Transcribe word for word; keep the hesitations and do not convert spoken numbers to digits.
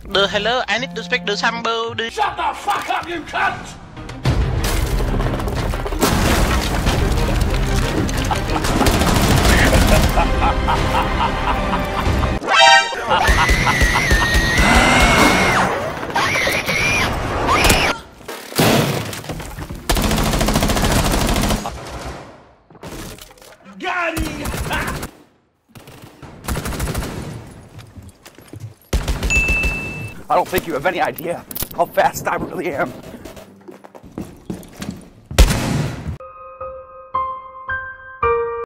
The hello, I need to speak to somebody. Shut the fuck up, you cunt! Got him! I don't think you have any idea how fast I really am.